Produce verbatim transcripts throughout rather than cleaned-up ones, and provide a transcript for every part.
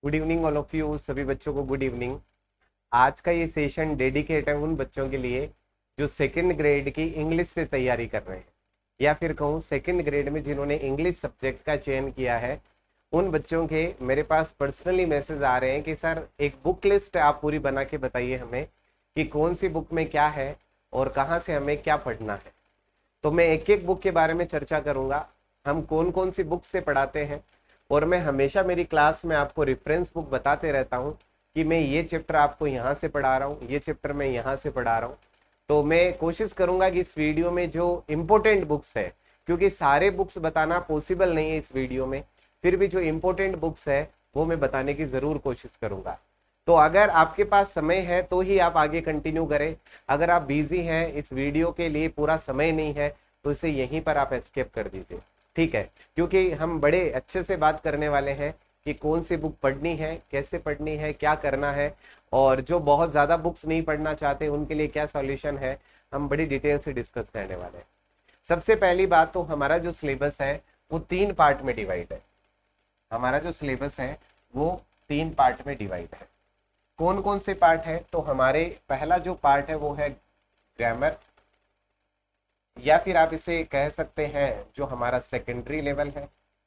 Good evening all of you, सभी बच्चों को गुड इवनिंग। आज का ये सेशन डेडिकेट है उन बच्चों के लिए जो सेकंड ग्रेड की इंग्लिश से तैयारी कर रहे हैं, या फिर कहूँ सेकंड ग्रेड में जिन्होंने इंग्लिश सब्जेक्ट का चयन किया है। उन बच्चों के मेरे पास पर्सनली मैसेज आ रहे हैं कि सर एक बुक लिस्ट आप पूरी बना के बताइए हमें कि कौन सी बुक में क्या है और कहाँ से हमें क्या पढ़ना है। तो मैं एक एक बुक के बारे में चर्चा करूंगा, हम कौन कौन सी बुक से पढ़ाते हैं। और मैं हमेशा मेरी क्लास में आपको रेफरेंस बुक बताते रहता हूँ कि मैं ये चैप्टर आपको यहाँ से पढ़ा रहा हूँ, ये चैप्टर मैं यहाँ से पढ़ा रहा हूँ। तो मैं कोशिश करूंगा कि इस वीडियो में जो इम्पोर्टेंट बुक्स है, क्योंकि सारे बुक्स बताना पॉसिबल नहीं है इस वीडियो में, फिर भी जो इम्पोर्टेंट बुक्स है वो मैं बताने की जरूर कोशिश करूंगा। तो अगर आपके पास समय है तो ही आप आगे कंटिन्यू करें। अगर आप बिजी हैं, इस वीडियो के लिए पूरा समय नहीं है, तो इसे यहीं पर आप एस्केप कर दीजिए, ठीक है। क्योंकि हम बड़े अच्छे से बात करने वाले हैं कि कौन सी बुक पढ़नी है, कैसे पढ़नी है, क्या करना है, और जो बहुत ज्यादा बुक्स नहीं पढ़ना चाहते उनके लिए क्या सॉल्यूशन है, हम बड़ी डिटेल से डिस्कस करने वाले हैं। सबसे पहली बात तो हमारा जो सिलेबस है वो तीन पार्ट में डिवाइड है। हमारा जो सिलेबस है वो तीन पार्ट में डिवाइड है। कौन कौन से पार्ट है? तो हमारे पहला जो पार्ट है वो है ग्रामर, या फिर आप इसे कह सकते हैं जो हमारा सेकेंडरी लेवल है,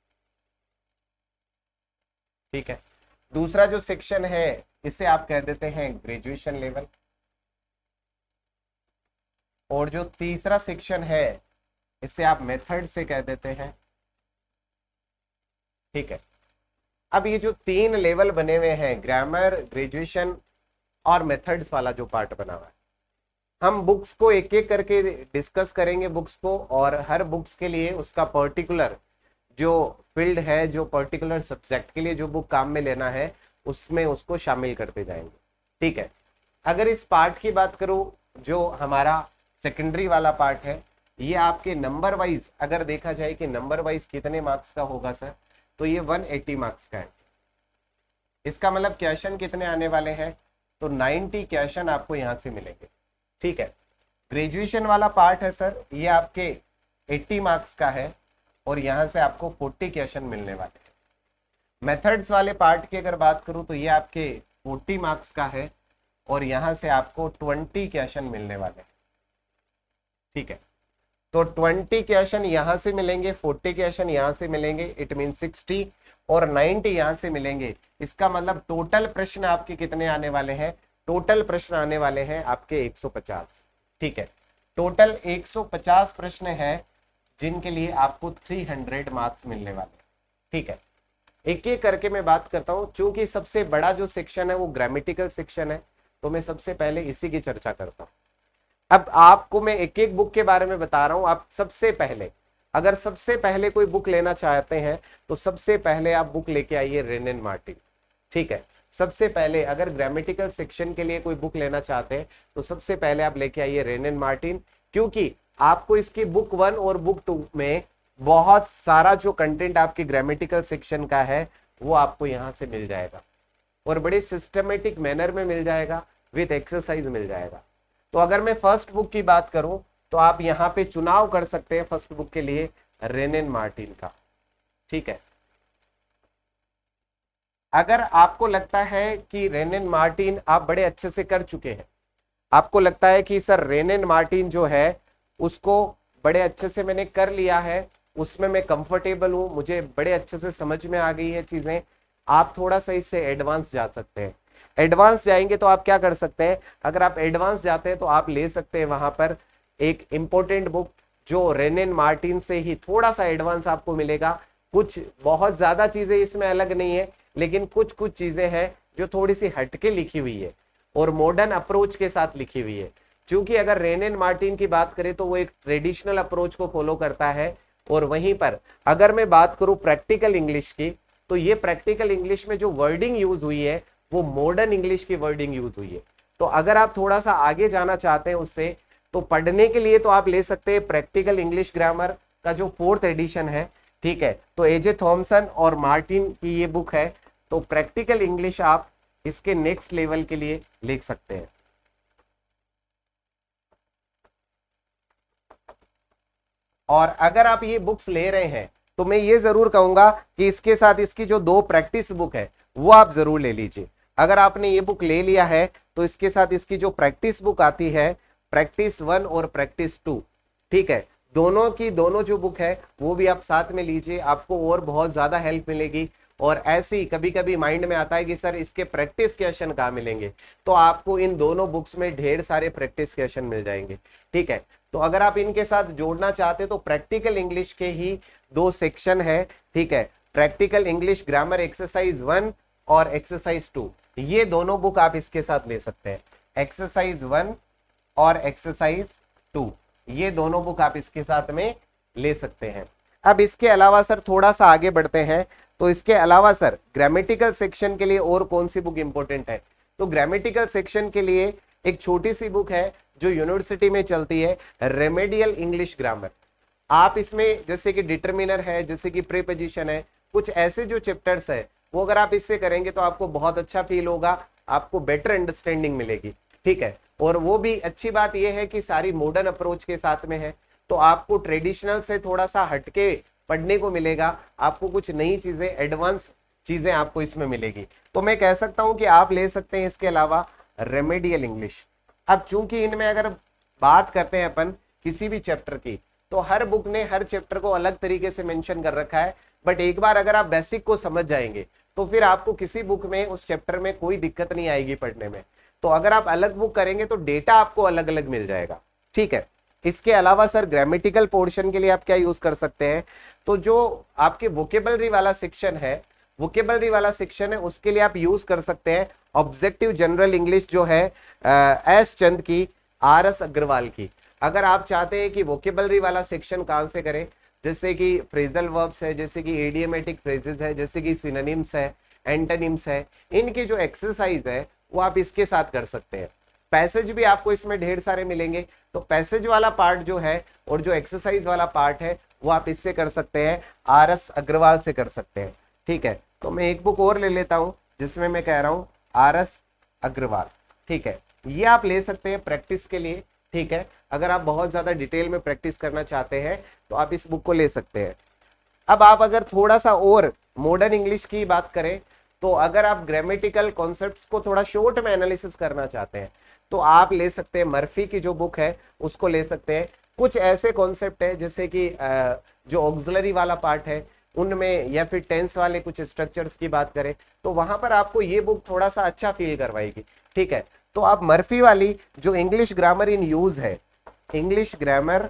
ठीक है। दूसरा जो सेक्शन है इसे आप कह देते हैं ग्रेजुएशन लेवल, और जो तीसरा सेक्शन है इसे आप मेथड से कह देते हैं, ठीक है। अब ये जो तीन लेवल बने हुए हैं, ग्रामर, ग्रेजुएशन और मेथड्स वाला जो पार्ट बना हुआ है, हम बुक्स को एक एक करके डिस्कस करेंगे बुक्स को, और हर बुक्स के लिए उसका पर्टिकुलर जो फील्ड है, जो पर्टिकुलर सब्जेक्ट के लिए जो बुक काम में लेना है, उसमें उसको शामिल करते जाएंगे, ठीक है। अगर इस पार्ट की बात करूं, जो हमारा सेकेंडरी वाला पार्ट है, ये आपके नंबर वाइज अगर देखा जाए कि नंबर वाइज कितने मार्क्स का होगा सर, तो ये एक सौ अस्सी मार्क्स का है। इसका मतलब क्वेश्चन कितने आने वाले हैं? तो नब्बे क्वेश्चन आपको यहां से मिलेंगे, ठीक है। ग्रेजुएशन वाला पार्ट है सर, ये आपके अस्सी मार्क्स का है और यहां से आपको चालीस क्वेश्चन मिलने वाले हैं। मेथड्स वाले पार्ट की अगर बात करूं तो ये आपके चालीस मार्क्स का है और यहां से आपको बीस क्वेश्चन मिलने वाले हैं, ठीक है। तो बीस क्वेश्चन यहां से मिलेंगे, चालीस क्वेश्चन यहां से मिलेंगे, इट मीन साठ, और नब्बे यहां से मिलेंगे। इसका मतलब टोटल प्रश्न आपके कितने आने वाले हैं? टोटल प्रश्न आने वाले हैं आपके एक सौ पचास, ठीक है। टोटल एक सौ पचास प्रश्न है जिनके लिए आपको तीन सौ मार्क्स मिलने वाले, ठीक है। एक एक करके मैं बात करता हूं, चूंकि सबसे बड़ा जो सेक्शन है वो ग्रामेटिकल सेक्शन है, तो मैं सबसे पहले इसी की चर्चा करता हूं। अब आपको मैं एक एक बुक के बारे में बता रहा हूं। आप सबसे पहले, अगर सबसे पहले कोई बुक लेना चाहते हैं तो सबसे पहले आप बुक लेके आइए रेन एंड मार्टिन, ठीक है। सबसे पहले अगर ग्रामेटिकल सेक्शन के लिए कोई बुक लेना चाहते हैं तो सबसे पहले आप लेके आइए रेन एंड मार्टिन, क्योंकि आपको इसकी बुक वन और बुक टू में बहुत सारा जो कंटेंट आपके ग्रामेटिकल सेक्शन का है वो आपको यहां से मिल जाएगा, और बड़े सिस्टमेटिक मैनर में मिल जाएगा, विथ एक्सरसाइज मिल जाएगा। तो अगर मैं फर्स्ट बुक की बात करूं तो आप यहां पे चुनाव कर सकते हैं फर्स्ट बुक के लिए रेन एंड मार्टिन का, ठीक है। अगर आपको लगता है कि रेन एंड मार्टिन आप बड़े अच्छे से कर चुके हैं, आपको लगता है कि सर रेन एंड मार्टिन जो है उसको बड़े अच्छे से मैंने कर लिया है, उसमें मैं कंफर्टेबल हूं, मुझे बड़े अच्छे से समझ में आ गई है चीजें, आप थोड़ा सा इससे एडवांस जा सकते हैं। एडवांस जाएंगे तो आप क्या कर सकते हैं? अगर आप एडवांस जाते हैं तो आप ले सकते हैं वहां पर एक इंपॉर्टेंट बुक जो रेन एंड मार्टिन से ही थोड़ा सा एडवांस आपको मिलेगा। कुछ बहुत ज्यादा चीजें इसमें अलग नहीं है, लेकिन कुछ कुछ चीजें हैं जो थोड़ी सी हटके लिखी हुई है और मॉडर्न अप्रोच के साथ लिखी हुई है। क्योंकि अगर रेन एंड मार्टिन की बात करें तो वो एक ट्रेडिशनल अप्रोच को फॉलो करता है, और वहीं पर अगर मैं बात करूं प्रैक्टिकल इंग्लिश की, तो ये प्रैक्टिकल इंग्लिश में जो वर्डिंग यूज हुई है वो मॉडर्न इंग्लिश की वर्डिंग यूज हुई है। तो अगर आप थोड़ा सा आगे जाना चाहते हैं उससे, तो पढ़ने के लिए तो आप ले सकते हैं प्रैक्टिकल इंग्लिश ग्रामर का जो फोर्थ एडिशन है, ठीक है। तो एजे थॉमसन और मार्टिन की ये बुक है, तो प्रैक्टिकल इंग्लिश आप इसके नेक्स्ट लेवल के लिए लिख सकते हैं। और अगर आप ये बुक्स ले रहे हैं तो मैं ये जरूर कहूंगा कि इसके साथ इसकी जो दो प्रैक्टिस बुक है वो आप जरूर ले लीजिए। अगर आपने ये बुक ले लिया है तो इसके साथ इसकी जो प्रैक्टिस बुक आती है, प्रैक्टिस वन और प्रैक्टिस टू, ठीक है, दोनों की दोनों जो बुक है वो भी आप साथ में लीजिए, आपको और बहुत ज्यादा हेल्प मिलेगी। और ऐसे ही कभी कभी माइंड में आता है कि सर इसके प्रैक्टिस क्वेश्चन कहाँ मिलेंगे, तो आपको इन दोनों बुक्स में ढेर सारे प्रैक्टिस क्वेश्चन मिल जाएंगे, ठीक है। तो अगर आप इनके साथ जोड़ना चाहते तो प्रैक्टिकल इंग्लिश के ही दो सेक्शन है, ठीक है, practical English grammar exercise one और एक्सरसाइज टू, ये दोनों बुक आप इसके साथ ले सकते हैं, एक्सरसाइज वन और एक्सरसाइज टू, ये दोनों बुक आप इसके साथ में ले सकते हैं। अब इसके अलावा सर थोड़ा सा आगे बढ़ते हैं, तो इसके अलावा सर ग्रामेटिकल सेक्शन के लिए और कौन सी बुक इंपॉर्टेंट है, तो ग्रामेटिकल सेक्शन के लिए एक छोटी सी बुक है जो यूनिवर्सिटी में चलती है, रेमेडियल इंग्लिश ग्रामर। आप इसमें जैसे कि डिटर्मिनर है, जैसे कि प्रीपोजिशन है, कुछ ऐसे जो चैप्टर्स है वो अगर आप इससे करेंगे तो आपको बहुत अच्छा फील होगा, आपको बेटर अंडरस्टैंडिंग मिलेगी, ठीक है। और वो भी अच्छी बात यह है कि सारी मॉडर्न अप्रोच के साथ में है, तो आपको ट्रेडिशनल से थोड़ा सा हटके पढ़ने को मिलेगा, आपको कुछ नई चीजें, एडवांस चीजें आपको इसमें मिलेगी। तो मैं कह सकता हूं कि आप ले सकते हैं इसके अलावा रेमेडियल इंग्लिश। अब चूंकि इनमें अगर बात करते हैं अपन किसी भी चैप्टर की, तो हर बुक ने हर चैप्टर को अलग तरीके से मेंशन कर रखा है, बट एक बार अगर आप बेसिक को समझ जाएंगे तो फिर आपको किसी बुक में उस चैप्टर में कोई दिक्कत नहीं आएगी पढ़ने में। तो अगर आप अलग बुक करेंगे तो डेटा आपको अलग अलग मिल जाएगा, ठीक है। इसके अलावा सर ग्रामेटिकल पोर्शन के लिए आप क्या यूज कर सकते हैं, तो जो आपके वोकेबलरी वाला सेक्शन है, वोकेबलरी वाला सेक्शन है, उसके लिए आप यूज कर सकते हैं ऑब्जेक्टिव जनरल इंग्लिश जो है एस चंद की, आर एस अग्रवाल की। अगर आप चाहते हैं कि वोकेबलरी वाला सेक्शन कहां से करें, जैसे कि फ्रेजल वर्ब्स है, जैसे कि एडियमेटिक फ्रेजेस है, जैसे कि सिनोनिम्स है, एंटोनिम्स है, इनके जो एक्सरसाइज है वो आप इसके साथ कर सकते हैं। पैसेज भी आपको इसमें ढेर सारे मिलेंगे, तो पैसेज वाला पार्ट जो है और जो एक्सरसाइज वाला पार्ट है वो आप इससे कर सकते हैं, आर एस अग्रवाल से कर सकते हैं, ठीक है। तो मैं एक बुक और ले लेता हूं जिसमें मैं कह रहा हूं आर एस अग्रवाल, ठीक है, ये आप ले सकते हैं प्रैक्टिस के लिए, ठीक है। अगर आप बहुत ज्यादा डिटेल में प्रैक्टिस करना चाहते हैं तो आप इस बुक को ले सकते हैं। अब आप अगर थोड़ा सा और मॉडर्न इंग्लिश की बात करें, तो अगर आप ग्रामेटिकल कॉन्सेप्ट्स को थोड़ा शॉर्ट में एनालिसिस करना चाहते हैं तो आप ले सकते हैं मर्फी की जो बुक है उसको ले सकते हैं। कुछ ऐसे कॉन्सेप्ट है जैसे कि जो ऑक्सिलरी वाला पार्ट है उनमें, या फिर टेंस वाले कुछ स्ट्रक्चर्स की बात करें तो वहां पर आपको ये बुक थोड़ा सा अच्छा फील करवाएगी, ठीक है। तो आप मर्फी वाली जो इंग्लिश ग्रामर इन यूज है, इंग्लिश ग्रामर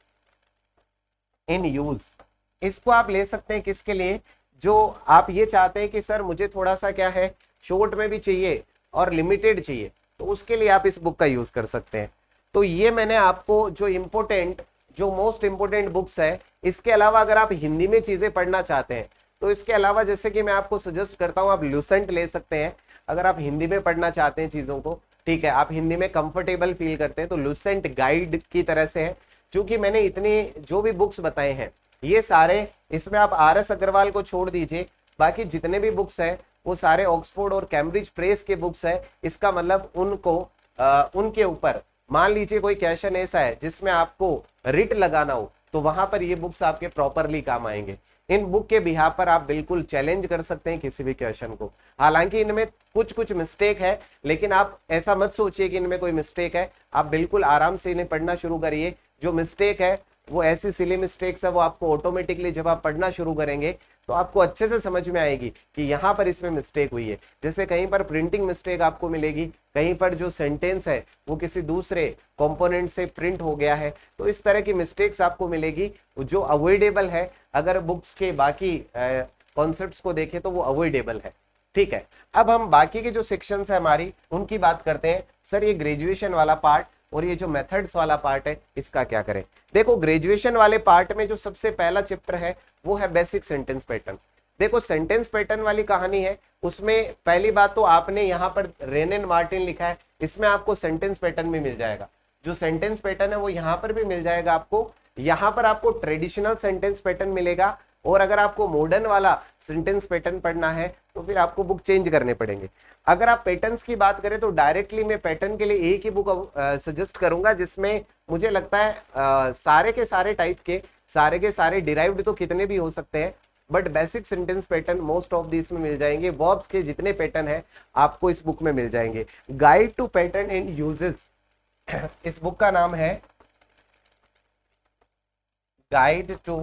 इन यूज, इसको आप ले सकते हैं किसके लिए, जो आप ये चाहते हैं कि सर मुझे थोड़ा सा क्या है शॉर्ट में भी चाहिए और लिमिटेड चाहिए, तो उसके लिए आप इस बुक का यूज कर सकते हैं। तो ये मैंने आपको जो इम्पोर्टेंट, जो मोस्ट इंपोर्टेंट बुक्स है, इसके अलावा अगर आप हिंदी में चीजें पढ़ना चाहते हैं तो इसके अलावा जैसे कि मैं आपको सजेस्ट करता हूं आप लूसेंट ले सकते हैं। अगर आप हिंदी में पढ़ना चाहते हैं चीजों को, ठीक है, आप हिंदी में कंफर्टेबल फील करते हैं तो लूसेंट गाइड की तरह से है। क्योंकि मैंने इतनी जो भी बुक्स बताए हैं ये सारे, इसमें आप आर एस अग्रवाल को छोड़ दीजिए, बाकी जितने भी बुक्स है वो सारे ऑक्सफोर्ड और कैम्ब्रिज प्रेस के बुक्स है। इसका मतलब उनको आ, उनके ऊपर मान लीजिए कोई क्वेश्चन ऐसा है जिसमें आपको रिट लगाना हो तो वहां पर ये बुक्स आपके प्रॉपरली काम आएंगे। इन बुक के बिहाफ पर आप बिल्कुल चैलेंज कर सकते हैं किसी भी क्वेश्चन को। हालांकि इनमें कुछ कुछ मिस्टेक है, लेकिन आप ऐसा मत सोचिए कि इनमें कोई मिस्टेक है, आप बिल्कुल आराम से इन्हें पढ़ना शुरू करिए। जो मिस्टेक है वो ऐसी सिली मिस्टेक्स है, वो आपको ऑटोमेटिकली जब आप पढ़ना शुरू करेंगे तो आपको अच्छे से समझ में आएगी कि यहाँ पर इसमें मिस्टेक हुई है। जैसे कहीं पर प्रिंटिंग मिस्टेक आपको मिलेगी, कहीं पर जो सेंटेंस है वो किसी दूसरे कंपोनेंट से प्रिंट हो गया है, तो इस तरह की मिस्टेक्स आपको मिलेगी जो अवॉइडेबल है। अगर बुक्स के बाकी कॉन्सेप्ट्स को देखें तो वो अवॉइडेबल है, ठीक है। अब हम बाकी के जो सेक्शंस है हमारी उनकी बात करते हैं। सर ये ग्रेजुएशन वाला पार्ट और ये जो मेथड्स वाला पार्ट है इसका क्या करें। देखो ग्रेजुएशन वाले पार्ट में जो सबसे पहला चैप्टर है वो है बेसिक सेंटेंस पैटर्न। देखो सेंटेंस पैटर्न वाली कहानी है, उसमें पहली बात तो आपने यहाँ पर रेन एंड मार्टिन लिखा है, इसमें आपको सेंटेंस पैटर्न भी मिल जाएगा। जो सेंटेंस पैटर्न है वो यहाँ पर भी मिल जाएगा आपको। यहाँ पर आपको ट्रेडिशनल सेंटेंस पैटर्न मिलेगा, और अगर आपको मॉडर्न वाला सेंटेंस पैटर्न पढ़ना है तो फिर आपको बुक चेंज करने पड़ेंगे। अगर आप पैटर्न्स की बात करें तो डायरेक्टली मैं पैटर्न के लिए एक ही बुक सजेस्ट करूंगा जिसमें मुझे लगता है आ, सारे के सारे टाइप के सारे के सारे डिराइव्ड तो कितने भी हो सकते हैं, but basic sentence pattern most of this में मिल जाएंगे। वर्ब्स के जितने पैटर्न है आपको इस बुक में मिल जाएंगे। Guide to pattern and usages, इस बुक का नाम है guide to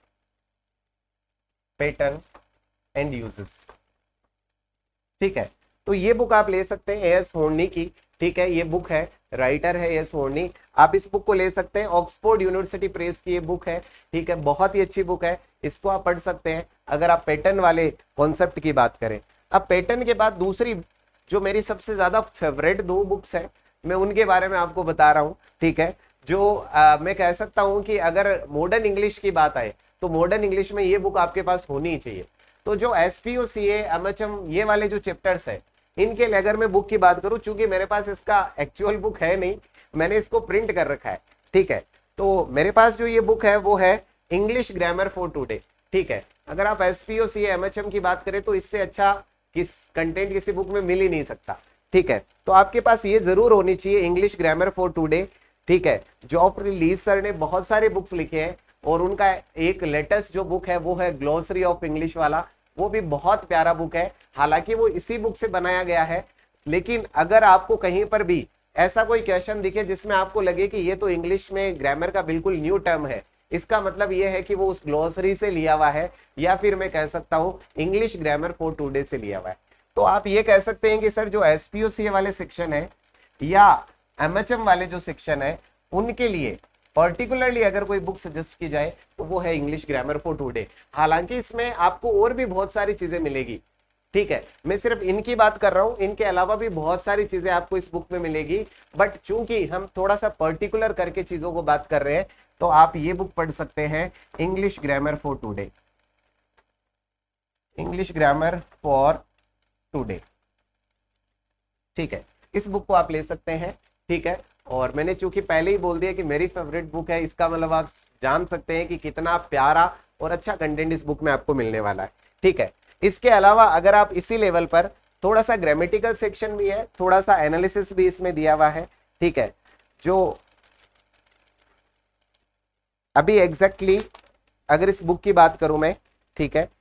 pattern and usages. ठीक है, तो ये बुक आप ले सकते हैं एस होर्नी की। ठीक है, ये बुक है, राइटर है एस होर्नी। आप इस बुक को ले सकते हैं, ऑक्सफोर्ड यूनिवर्सिटी प्रेस की ये बुक है। ठीक है, बहुत ही अच्छी बुक है, इसको आप पढ़ सकते हैं अगर आप पैटर्न वाले कॉन्सेप्ट की बात करें। अब पैटर्न के बाद दूसरी जो मेरी सबसे ज्यादा फेवरेट दो बुक्स है, मैं उनके बारे में आपको बता रहा हूँ। ठीक है, जो आ, मैं कह सकता हूँ कि अगर मॉडर्न इंग्लिश की बात आए तो मॉडर्न इंग्लिश में ये बुक आपके पास होनी चाहिए। तो जो एसपीओ सीए एमएचएम ये वाले जो चैप्टर्स है, इनके लिए अगर मैं बुक की बात करूं, चूंकि मेरे पास इसका एक्चुअल बुक है नहीं, मैंने इसको प्रिंट कर रखा है। ठीक है, तो मेरे पास जो ये बुक है वो है इंग्लिश ग्रामर फॉर टुडे। ठीक है, अगर आप एसपीओ सीए एमएचएम की बात करें तो इससे अच्छा किस कंटेंट किसी बुक में मिल ही नहीं सकता। ठीक है, तो आपके पास ये जरूर होनी चाहिए इंग्लिश ग्रामर फॉर टुडे। ठीक है, जॉफरी लीज सर ने बहुत सारे बुक्स लिखे हैं और उनका एक लेटेस्ट जो बुक है वो है ग्लोसरी ऑफ इंग्लिश वाला, वो भी बहुत प्यारा बुक है। हालांकि वो इसी बुक से बनाया गया है, लेकिन अगर आपको कहीं पर भी ऐसा कोई क्वेश्चन दिखे जिसमें आपको लगे कि ये तो इंग्लिश में ग्रामर का बिल्कुल न्यू टर्म है, इसका मतलब ये है कि वो उस ग्लोसरी से लिया हुआ है, या फिर मैं कह सकता हूँ इंग्लिश ग्रामर फॉर टुडे से लिया हुआ है। तो आप ये कह सकते हैं कि सर जो एसपीओसी वाले सेक्शन है या एमएचएम वाले जो सेक्शन है, उनके लिए पर्टिकुलरली अगर कोई बुक सजेस्ट की जाए तो वो है इंग्लिश ग्रामर फॉर टुडे। हालांकि इसमें आपको और भी बहुत सारी चीजें मिलेगी। ठीक है, मैं सिर्फ इनकी बात कर रहा हूं, इनके अलावा भी बहुत सारी चीजें आपको इस बुक में मिलेगी, बट चूंकि हम थोड़ा सा पर्टिकुलर करके चीजों को बात कर रहे हैं, तो आप ये बुक पढ़ सकते हैं English grammar for today. English grammar for today. ठीक है, इस बुक को आप ले सकते हैं। ठीक है, और मैंने चूंकि पहले ही बोल दिया कि मेरी फेवरेट बुक है, इसका मतलब आप जान सकते हैं कि कितना प्यारा और अच्छा कंटेंट इस बुक में आपको मिलने वाला है। ठीक है, इसके अलावा अगर आप इसी लेवल पर थोड़ा सा ग्रामेटिकल सेक्शन भी है, थोड़ा सा एनालिसिस भी इसमें दिया हुआ है। ठीक है, जो अभी एग्जैक्टली exactly, अगर इस बुक की बात करूं मैं, ठीक है,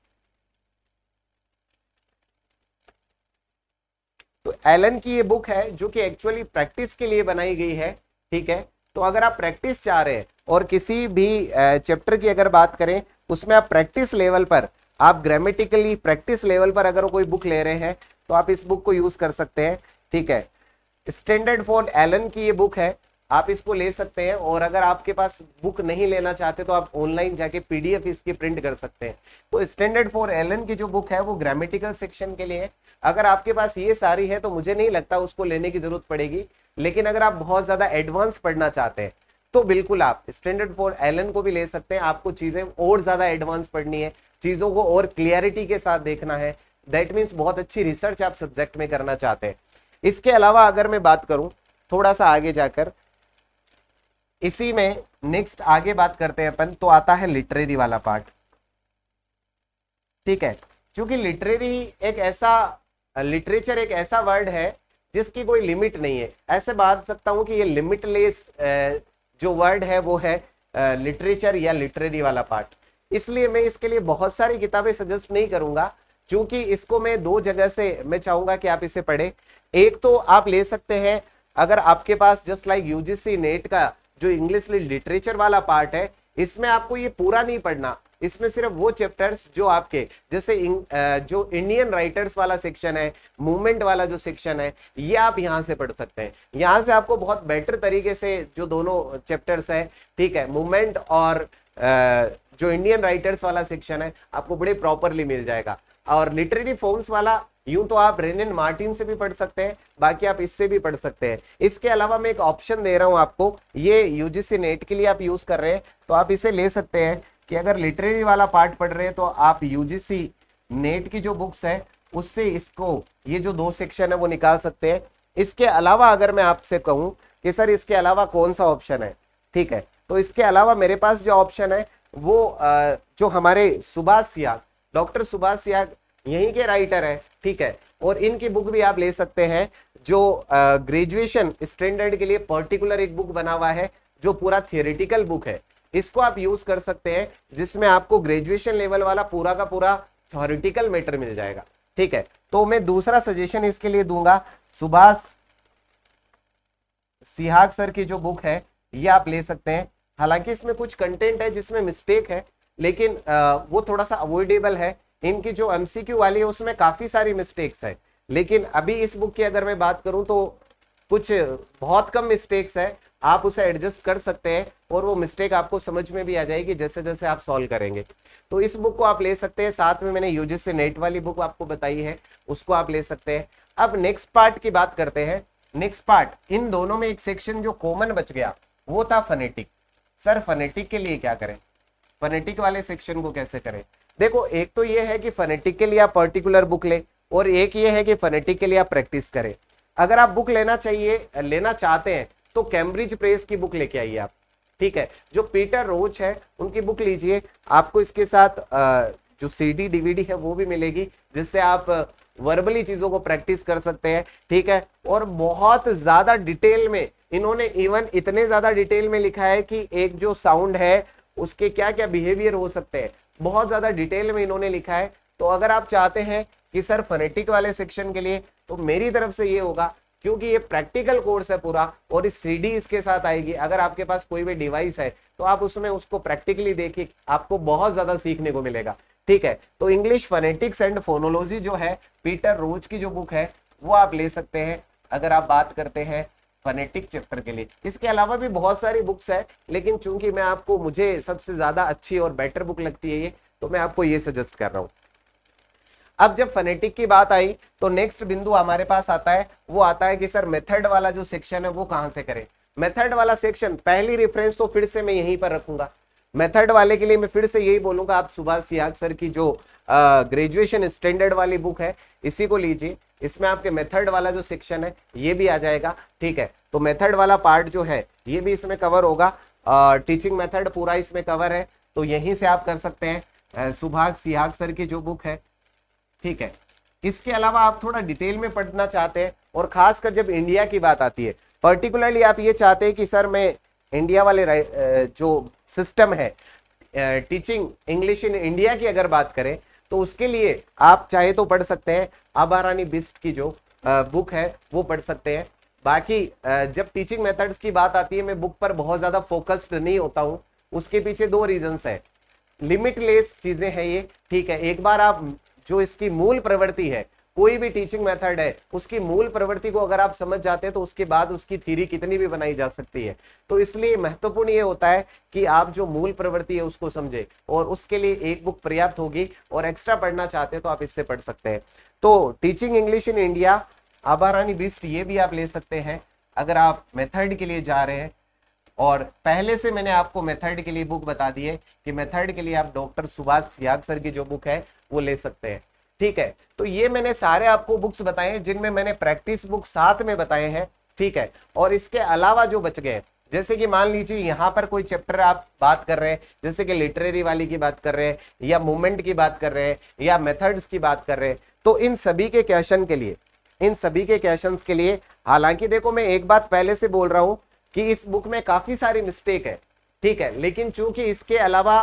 तो एलन की ये बुक है जो कि एक्चुअली प्रैक्टिस के लिए बनाई गई है। ठीक है, तो अगर आप प्रैक्टिस चाह रहे हैं और किसी भी चैप्टर की अगर बात करें उसमें आप प्रैक्टिस लेवल पर, आप ग्रामेटिकली प्रैक्टिस लेवल पर अगर कोई बुक ले रहे हैं तो आप इस बुक को यूज कर सकते हैं। ठीक है, स्टैंडर्ड फॉर एलन की ये बुक है, आप इसको ले सकते हैं। और अगर आपके पास बुक नहीं लेना चाहते तो आप ऑनलाइन जाके पीडीएफ इसकी प्रिंट कर सकते हैं। तो स्टैंडर्ड फॉर एलन की जो बुक है वो ग्रामेटिकल सेक्शन के लिए है। अगर आपके पास ये सारी है तो मुझे नहीं लगता उसको लेने की जरूरत पड़ेगी, लेकिन अगर आप बहुत ज्यादा एडवांस पढ़ना चाहते हैं तो बिल्कुल आप स्टैंडर्ड फॉर एलन को भी ले सकते हैं। आपको चीजें और ज्यादा एडवांस पढ़नी है, चीजों को और क्लियरिटी के साथ देखना है, दैट मीन्स बहुत अच्छी रिसर्च आप सब्जेक्ट में करना चाहते हैं। इसके अलावा अगर मैं बात करूं थोड़ा सा आगे जाकर, इसी में नेक्स्ट आगे बात करते हैं अपन, तो आता है लिटरेरी वाला पार्ट। ठीक है, क्योंकि लिटरेरी एक ऐसा लिटरेचर एक ऐसा वर्ड है जिसकी कोई लिमिट नहीं है। ऐसे बात सकता हूं कि ये लिमिटलेस जो वर्ड है वो है लिटरेचर या लिटरेरी वाला पार्ट। इसलिए मैं इसके लिए बहुत सारी किताबें सजेस्ट नहीं करूंगा, क्योंकि इसको मैं दो जगह से मैं चाहूंगा कि आप इसे पढ़ें। एक तो आप ले सकते हैं अगर आपके पास जस्ट लाइक यूजीसी नेट का जो इंग्लिश लिटरेचर वाला पार्ट है, इसमें आपको ये पूरा नहीं पढ़ना, इसमें सिर्फ वो चैप्टर्स जो आपके जैसे जो इंडियन राइटर्स वाला सेक्शन है, मूवमेंट वाला जो सेक्शन है, ये आप यहाँ से पढ़ सकते हैं। यहाँ से आपको बहुत बेटर तरीके से जो दोनों चैप्टर्स है, ठीक है, मूवमेंट और जो इंडियन राइटर्स वाला सेक्शन है, आपको बड़े प्रॉपरली मिल जाएगा। और लिटरेरी फॉर्म्स वाला यूं तो आप रेनिन मार्टिन से भी पढ़ सकते हैं, बाकी आप इससे भी पढ़ सकते हैं। इसके अलावा मैं एक ऑप्शन दे रहा हूं आपको, ये यूजीसी नेट के लिए आप यूज कर रहे हैं तो आप इसे ले सकते हैं कि अगर लिटरेरी वाला पार्ट पढ़ रहे हैं तो आप यूजीसी नेट की जो बुक्स है उससे इसको ये जो दो सेक्शन है वो निकाल सकते हैं। इसके अलावा अगर मैं आपसे कहूं कि सर इसके अलावा कौन सा ऑप्शन है, ठीक है, तो इसके अलावा मेरे पास जो ऑप्शन है वो जो हमारे सुभाष सियाग, डॉक्टर सुभाष सियाग यहीं के राइटर है, ठीक है, और इनकी बुक भी आप ले सकते हैं जो ग्रेजुएशन स्टैंडर्ड के लिए पर्टिकुलर एक बुक बना हुआ है जो पूरा थियोरेटिकल बुक है। इसको आप यूज कर सकते हैं, जिसमें आपको ग्रेजुएशन लेवल वाला पूरा का पूरा थ्योरेटिकल मैटर मिल जाएगा। ठीक है, तो मैं दूसरा सजेशन इसके लिए दूंगा, सुभाष सिहाग सर की जो बुक है ये आप ले सकते हैं। हालांकि इसमें कुछ कंटेंट है जिसमें मिस्टेक है, लेकिन आ, वो थोड़ा सा अवॉइडेबल है। इनकी जो एमसीक्यू वाली है उसमें काफी सारी मिस्टेक्स है, लेकिन अभी इस बुक की अगर मैं बात करूं तो कुछ बहुत कम मिस्टेक्स है, आप उसे एडजस्ट कर सकते हैं और वो मिस्टेक आपको समझ में भी आ जाएगी जैसे जैसे आप सॉल्व करेंगे। तो इस बुक को आप ले सकते हैं। साथ में मैंने यूजीसी नेट वाली बुक आपको बताई है, उसको आप ले सकते हैं। अब नेक्स्ट पार्ट की बात करते हैं। नेक्स्ट पार्ट, इन दोनों में एक सेक्शन जो कॉमन बच गया वो था फनेटिक। सर फनेटिक के लिए क्या करें, फनेटिक वाले सेक्शन को कैसे करें? देखो, एक तो ये है कि फनेटिक के लिए आप पर्टिकुलर बुक ले, और एक ये है कि फनेटिक के लिए आप प्रैक्टिस करें। अगर आप बुक लेना चाहिए लेना चाहते हैं तो कैम्ब्रिज प्रेस की बुक लेके आइए आप। ठीक है, जो पीटर रोच है उनकी बुक लीजिए, आपको इसके साथ जो सीडी डीवीडी है वो भी मिलेगी, जिससे आप वर्बली चीजों को प्रैक्टिस कर सकते हैं। ठीक है, और बहुत ज्यादा डिटेल में इन्होंने, इवन इतने ज्यादा डिटेल में लिखा है कि एक जो साउंड है उसके क्या क्या बिहेवियर हो सकते हैं, बहुत ज्यादा डिटेल में इन्होंने लिखा है। तो अगर आप चाहते हैं कि सर फोनेटिक वाले सेक्शन के लिए, तो मेरी तरफ से ये होगा, क्योंकि ये प्रैक्टिकल कोर्स है पूरा और इस सीडी इसके साथ आएगी। अगर आपके पास कोई भी डिवाइस है तो आप उसमें उसको प्रैक्टिकली देखिए, आपको बहुत ज्यादा सीखने को मिलेगा। ठीक है, तो इंग्लिश फोनेटिक्स एंड फोनोलॉजी जो है पीटर रोच की जो बुक है वो आप ले सकते हैं अगर आप बात करते हैं फोनेटिक चैप्टर के लिए। इसके अलावा भी बहुत सारी बुक्स है, लेकिन चूंकि मैं आपको मुझे सबसे ज्यादा अच्छी और बेटर बुक लगती है ये, तो मैं आपको ये सजेस्ट कर रहा हूं। अब जब फोनेटिक की बात आई तो नेक्स्ट बिंदु हमारे पास आता है, वो आता है कि सर मेथड वाला जो सेक्शन है वो कहां से करें। मेथड वाला सेक्शन, पहली रेफरेंस तो फिर से मैं यहीं पर रखूंगा। मेथड वाले के लिए मैं फिर से यही बोलूंगा, आप सुभाष सिहाग सर की जो ग्रेजुएशन स्टैंडर्ड वाली बुक है इसी को लीजिए। इसमें आपके मेथड वाला जो सेक्शन है ये भी आ जाएगा। ठीक है, तो मेथड वाला पार्ट जो है ये भी इसमें कवर होगा, टीचिंग मेथड पूरा इसमें कवर है, तो यहीं से आप कर सकते हैं सुभाष सिहाग सर की जो बुक है। ठीक है, इसके अलावा आप थोड़ा डिटेल में पढ़ना चाहते हैं, और खासकर जब इंडिया की बात आती है, पर्टिकुलरली आप ये चाहते हैं कि सर मैं इंडिया वाले जो सिस्टम है टीचिंग इंग्लिश इन इंडिया की अगर बात करें, तो उसके लिए आप चाहे तो पढ़ सकते हैं आभा रानी बिष्ट की जो बुक है वो पढ़ सकते हैं। बाकी जब टीचिंग मेथड्स की बात आती है, मैं बुक पर बहुत ज्यादा फोकस्ड नहीं होता हूँ। उसके पीछे दो रीजंस है, लिमिटलेस चीजें हैं ये। ठीक है, एक बार आप जो इसकी मूल प्रवृत्ति है, कोई भी टीचिंग मेथड है उसकी मूल प्रवृत्ति को अगर आप समझ जाते हैं तो उसके बाद उसकी थ्योरी कितनी भी बनाई जा सकती है। तो इसलिए महत्वपूर्ण ये होता है कि आप जो मूल प्रवृत्ति है उसको समझे, और उसके लिए एक बुक पर्याप्त होगी, और एक्स्ट्रा पढ़ना चाहते हैं तो आप इससे पढ़ सकते हैं। तो teaching English in India, Abha Rani Bisht, ये भी आप ले सकते हैं अगर आप मेथड के लिए जा रहे हैं। और पहले से मैंने आपको मेथड के लिए बुक बता दी है कि मेथड के लिए आप डॉक्टर सुभाष सिहाग सर की जो बुक है वो ले सकते हैं। ठीक है, तो ये मैंने सारे आपको बुक्स बताए हैं जिनमें मैंने प्रैक्टिस बुक साथ में बताए हैं। ठीक है, और इसके अलावा जो बच गए, जैसे कि मान लीजिए यहाँ पर कोई चैप्टर आप बात कर रहे हैं, जैसे कि लिटरेरी वाली की बात कर रहे हैं, या मूवमेंट की बात कर रहे हैं, या मेथड्स की बात कर रहे हैं, तो इन सभी के क्वेश्चन के लिए इन सभी के क्वेश्चंस के लिए हालांकि देखो, मैं एक बात पहले से बोल रहा हूं कि इस बुक में काफी सारी मिस्टेक है। ठीक है, लेकिन चूंकि इसके अलावा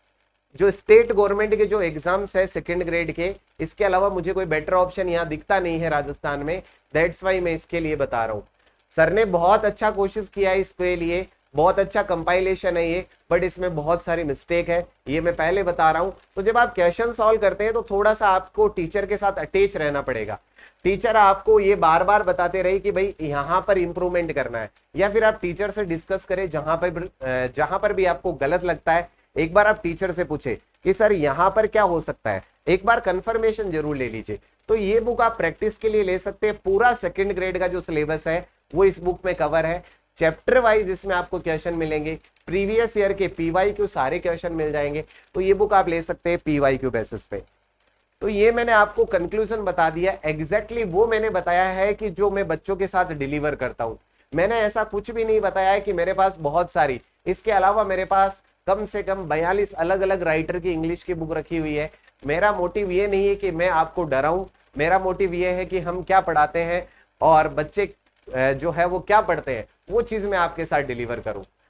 जो स्टेट गवर्नमेंट के जो एग्जाम्स है सेकंड ग्रेड के, इसके अलावा मुझे कोई बेटर ऑप्शन यहाँ दिखता नहीं है राजस्थान में, दैट्स वाई मैं इसके लिए बता रहा हूँ। सर ने बहुत अच्छा कोशिश किया है इसके लिए, बहुत अच्छा कंपाइलेशन है ये, बट इसमें बहुत सारी मिस्टेक है, ये मैं पहले बता रहा हूँ। तो जब आप क्वेश्चन सॉल्व करते हैं तो थोड़ा सा आपको टीचर के साथ अटैच रहना पड़ेगा। टीचर आपको ये बार बार बताते रहे कि भाई यहाँ पर इंप्रूवमेंट करना है, या फिर आप टीचर से डिस्कस करें जहां पर जहां पर भी आपको गलत लगता है, एक बार आप टीचर से पूछे कि सर यहाँ पर क्या हो सकता है, एक बार कंफर्मेशन जरूर ले लीजिए। तो ये बुक आप प्रैक्टिस के लिए ले सकते हैं। पूरा सेकंड ग्रेड का जो सिलेबस है वो इस बुक में कवर है, चैप्टर वाइज इसमें आपको क्वेश्चन मिलेंगे, प्रीवियस ईयर के पीवाईक्यू सारे क्वेश्चन मिल जाएंगे। तो ये बुक आप ले सकते हैं पीवाईक्यू बेसिस पे। तो ये मैंने आपको कंक्लूजन बता दिया, एग्जैक्टली वो मैंने बताया है कि जो मैं बच्चों के साथ डिलीवर करता हूँ। मैंने ऐसा कुछ भी नहीं बताया है कि मेरे पास बहुत सारी, इसके अलावा मेरे पास कम से कम बयालीस अलग अलग राइटर की इंग्लिश की बुक रखी हुई है। मेरा मोटिव ये नहीं है कि मैं आपको डराऊं, मेरा मोटिव ये है कि हम क्या पढ़ाते हैं और बच्चे जो है वो क्या पढ़ते हैं, वो चीज मैं आपके साथ डिलीवर करूं।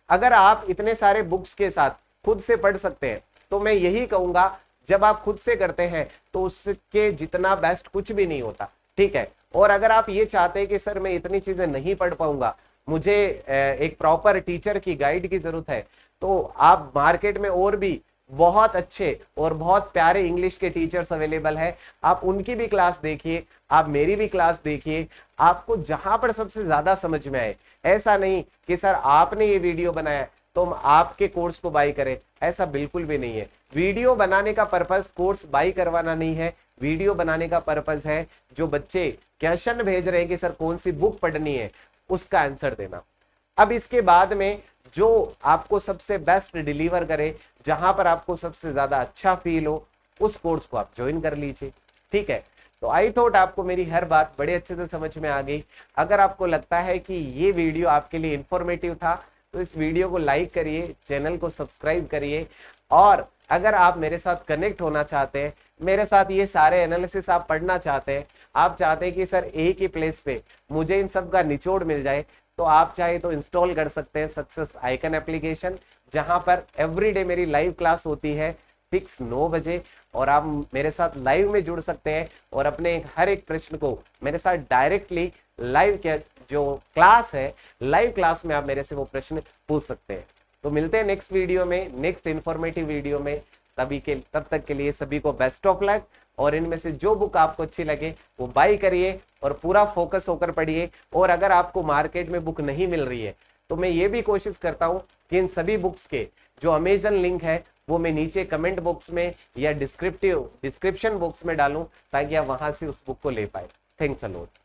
अगर आप इतने सारे बुक्स के साथ खुद से पढ़ सकते हैं तो मैं यही कहूंगा, जब आप खुद से करते हैं तो उसके जितना बेस्ट कुछ भी नहीं होता, ठीक है। और अगर आप ये चाहते हैं कि सर मैं इतनी चीजें नहीं पढ़ पाऊंगा, मुझे एक प्रॉपर टीचर की गाइड की जरूरत है, तो आप मार्केट में और भी बहुत अच्छे और बहुत प्यारे इंग्लिश के टीचर्स अवेलेबल है, आप उनकी भी क्लास देखिए, आप मेरी भी क्लास देखिए, आपको जहां पर सबसे ज्यादा समझ में आए। ऐसा नहीं कि सर आपने ये वीडियो बनाया तो हम आपके कोर्स को बाई करें, ऐसा बिल्कुल भी नहीं है। वीडियो बनाने का पर्पस कोर्स बाई करवाना नहीं है, वीडियो बनाने का पर्पस है जो बच्चे क्वेश्चन भेज रहे हैं कि सर कौन सी बुक पढ़नी है, उसका आंसर देना। अब इसके बाद में जो आपको सबसे बेस्ट डिलीवर करे, जहां पर आपको सबसे ज्यादा अच्छा फील हो, उस कोर्स को आप ज्वाइन कर लीजिए, ठीक है। तो आई थॉट आपको मेरी हर बात बड़े अच्छे से समझ में आ गई। अगर आपको लगता है कि ये वीडियो आपके लिए इंफॉर्मेटिव था तो इस वीडियो को लाइक करिए, चैनल को सब्सक्राइब करिए, और अगर आप मेरे साथ कनेक्ट होना चाहते हैं, मेरे साथ ये सारे एनालिसिस आप पढ़ना चाहते हैं, आप चाहते हैं कि सर एक ही प्लेस पे मुझे इन सब का निचोड़ मिल जाए, तो आप चाहे तो इंस्टॉल कर सकते हैं सक्सेस आइकन एप्लीकेशन, जहां पर एवरीडे मेरी लाइव क्लास होती है फिक्स नौ बजे, और आप मेरे साथ लाइव में जुड़ सकते हैं और अपने हर एक प्रश्न को मेरे साथ डायरेक्टली लाइव के जो क्लास है, लाइव क्लास में आप मेरे से वो प्रश्न पूछ सकते हैं। तो मिलते हैं नेक्स्ट वीडियो में, नेक्स्ट इंफॉर्मेटिव वीडियो में। तभी के तब तक के लिए सभी को बेस्ट ऑफ लक, और इनमें से जो बुक आपको अच्छी लगे वो बाई करिए और पूरा फोकस होकर पढ़िए। और अगर आपको मार्केट में बुक नहीं मिल रही है तो मैं ये भी कोशिश करता हूँ कि इन सभी बुक्स के जो अमेजन लिंक है वो मैं नीचे कमेंट बॉक्स में या डिस्क्रिप्टिव डिस्क्रिप्शन बॉक्स में डालूं, ताकि आप वहां से उस बुक को ले पाए। Thanks a lot.